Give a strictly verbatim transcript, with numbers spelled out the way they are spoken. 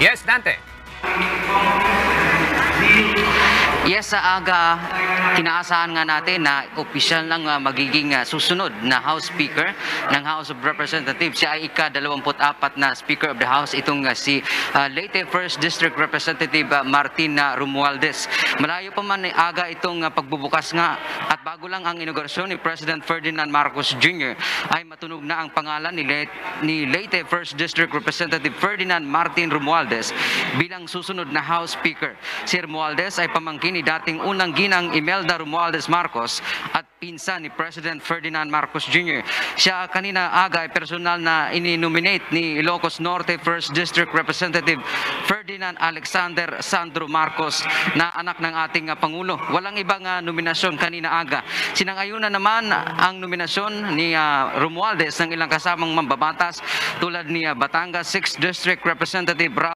Yes, Dante. Yes, sa aga, kinaasahan nga natin na opisyal lang uh, magiging uh, susunod na House Speaker ng House of Representatives. Siya ay ika-dalawampu't apat na Speaker of the House, itong uh, si uh, Leyte first District Representative uh, Martin uh, Romualdez. Malayo pa man eh, aga itong uh, pagbubukas nga at bago lang ang inaugurasyon ni President Ferdinand Marcos Junior ay matunog na ang pangalan ni Leyte, ni Leyte first District Representative Ferdinand Martin Romualdez bilang susunod na House Speaker. Si Romualdez ay pamangkin ni dating unang ginang Imelda Romualdez Marcos at pinsan ni President Ferdinand Marcos Junior Siya kanina aga ay personal na ini-nominate ni Ilocos Norte first District Representative Ferdinand Alexander Sandro Marcos na anak ng ating uh, Pangulo. Walang ibang uh, nominasyon kanina aga. Sinangayunan naman ang nominasyon ni uh, Romualdez ng ilang kasamang mambabatas tulad ni uh, Batangas sixth District Representative